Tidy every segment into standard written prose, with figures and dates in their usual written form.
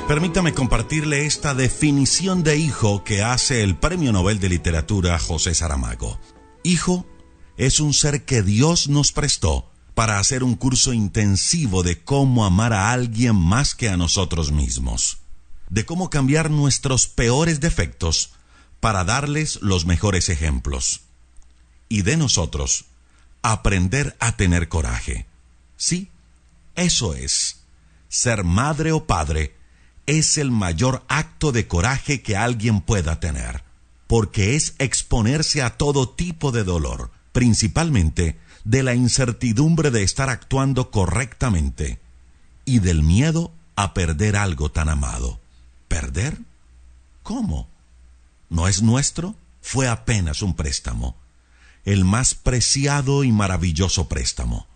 Permítame compartirle esta definición de hijo que hace el Premio Nobel de Literatura José Saramago. Hijo es un ser que Dios nos prestó para hacer un curso intensivo de cómo amar a alguien más que a nosotros mismos, de cómo cambiar nuestros peores defectos para darles los mejores ejemplos, y de nosotros aprender a tener coraje. Sí, eso es. Ser madre o padre es el mayor acto de coraje que alguien pueda tener, porque es exponerse a todo tipo de dolor, principalmente de la incertidumbre de estar actuando correctamente y del miedo a perder algo tan amado. ¿Perder? ¿Cómo? ¿No es nuestro? Fue apenas un préstamo, el más preciado y maravilloso préstamo,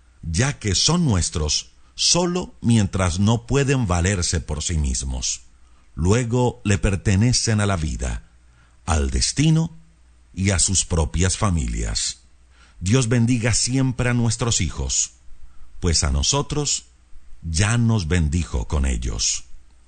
ya que son nuestros solo mientras no pueden valerse por sí mismos. Luego le pertenecen a la vida, al destino y a sus propias familias. Dios bendiga siempre a nuestros hijos, pues a nosotros ya nos bendijo con ellos.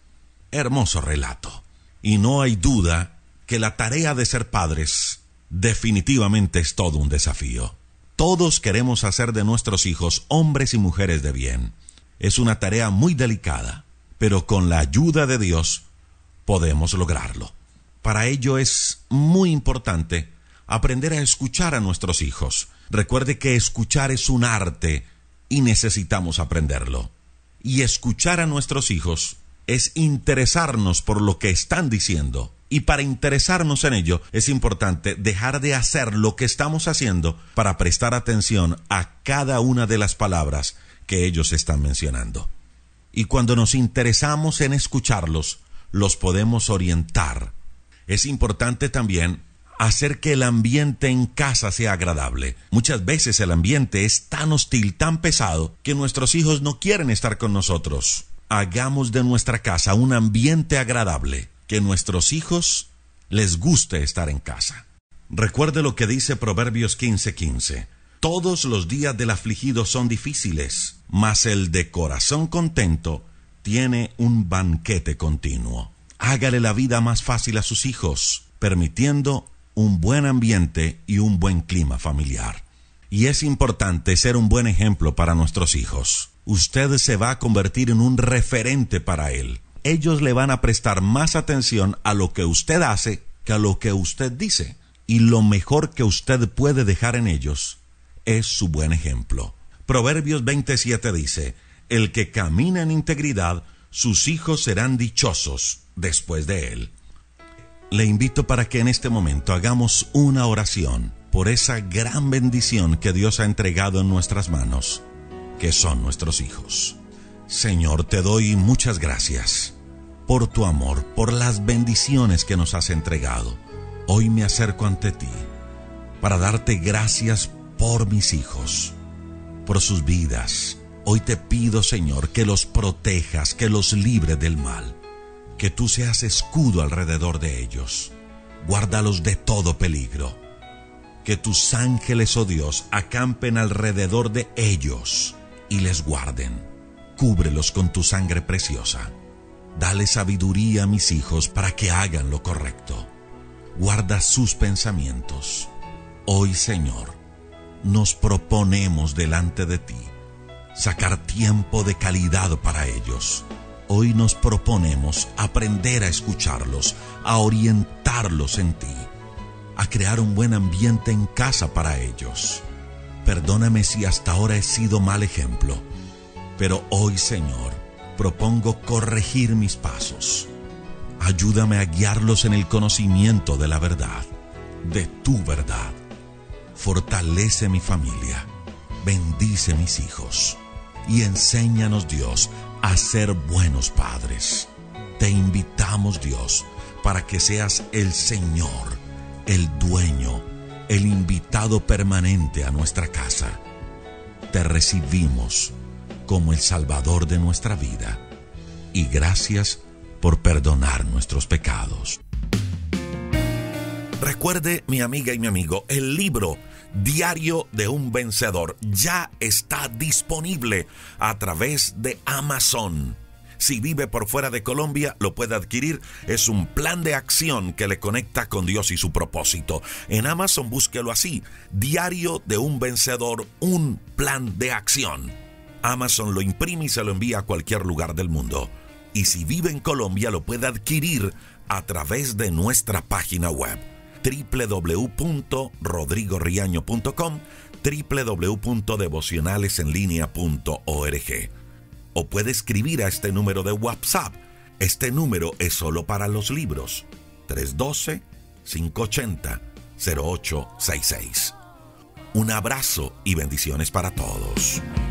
Hermoso relato. Y no hay duda que la tarea de ser padres definitivamente es todo un desafío. Todos queremos hacer de nuestros hijos hombres y mujeres de bien. Es una tarea muy delicada, pero con la ayuda de Dios podemos lograrlo. Para ello es muy importante aprender a escuchar a nuestros hijos. Recuerde que escuchar es un arte y necesitamos aprenderlo. Y escuchar a nuestros hijos es interesarnos por lo que están diciendo. Y para interesarnos en ello es importante dejar de hacer lo que estamos haciendo para prestar atención a cada una de las palabras que ellos están mencionando. Y cuando nos interesamos en escucharlos, los podemos orientar. Es importante también hacer que el ambiente en casa sea agradable. Muchas veces el ambiente es tan hostil, tan pesado, que nuestros hijos no quieren estar con nosotros. Hagamos de nuestra casa un ambiente agradable, que nuestros hijos les guste estar en casa. Recuerde lo que dice Proverbios 15:15. Todos los días del afligido son difíciles, mas el de corazón contento tiene un banquete continuo. Hágale la vida más fácil a sus hijos, permitiendo un buen ambiente y un buen clima familiar. Y es importante ser un buen ejemplo para nuestros hijos. Usted se va a convertir en un referente para él. Ellos le van a prestar más atención a lo que usted hace que a lo que usted dice. Y lo mejor que usted puede dejar en ellos es su buen ejemplo. Proverbios 27 dice: el que camina en integridad, sus hijos serán dichosos después de él. Le invito para que en este momento hagamos una oración por esa gran bendición que Dios ha entregado en nuestras manos, que son nuestros hijos. Señor, te doy muchas gracias por tu amor, por las bendiciones que nos has entregado. Hoy me acerco ante ti para darte gracias por mis hijos, por sus vidas. Hoy te pido, Señor, que los protejas, que los libres del mal, que tú seas escudo alrededor de ellos. Guárdalos de todo peligro. Que tus ángeles, oh Dios, acampen alrededor de ellos y les guarden. Cúbrelos con tu sangre preciosa. Dale sabiduría a mis hijos para que hagan lo correcto. Guarda sus pensamientos. Hoy, Señor, nos proponemos delante de ti sacar tiempo de calidad para ellos. Hoy nos proponemos aprender a escucharlos, a orientarlos en ti, a crear un buen ambiente en casa para ellos. Perdóname si hasta ahora he sido mal ejemplo, pero hoy, Señor, propongo corregir mis pasos. Ayúdame a guiarlos en el conocimiento de la verdad, de tu verdad. Fortalece mi familia, bendice mis hijos y enséñanos, Dios, a ser buenos padres. Te invitamos, Dios, para que seas el Señor, el dueño, el invitado permanente a nuestra casa. Te recibimos como el Salvador de nuestra vida y gracias por perdonar nuestros pecados. Recuerde, mi amiga y mi amigo, el libro Diario de un Vencedor ya está disponible a través de Amazon. Si vive por fuera de Colombia, lo puede adquirir. Es un plan de acción que le conecta con Dios y su propósito. En Amazon búsquelo así: Diario de un Vencedor, un plan de acción. Amazon lo imprime y se lo envía a cualquier lugar del mundo. Y si vive en Colombia, lo puede adquirir a través de nuestra página web www.rodrigoriaño.com, www.devocionalesenlinea.org. O puede escribir a este número de WhatsApp. Este número es solo para los libros: 312-580-0866. Un abrazo y bendiciones para todos.